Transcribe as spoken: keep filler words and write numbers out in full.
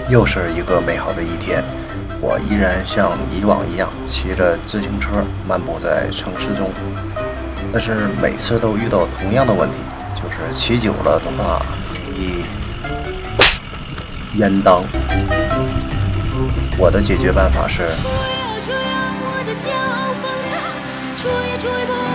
又是一个美好的一天，我依然像以往一样骑着自行车漫步在城市中，但是每次都遇到同样的问题，就是骑久了的话容易烟当。我的解决办法是。